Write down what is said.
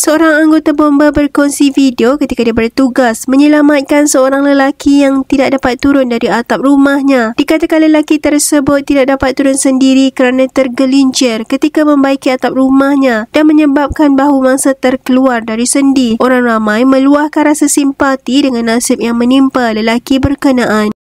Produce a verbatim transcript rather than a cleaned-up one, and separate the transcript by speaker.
Speaker 1: Seorang anggota bomba berkongsi video ketika dia bertugas menyelamatkan seorang lelaki yang tidak dapat turun dari atap rumahnya. Dikatakan lelaki tersebut tidak dapat turun sendiri kerana tergelincir ketika membaiki atap rumahnya dan menyebabkan bahu mangsa terkeluar dari sendi. Orang ramai meluahkan rasa simpati dengan nasib yang menimpa lelaki berkenaan.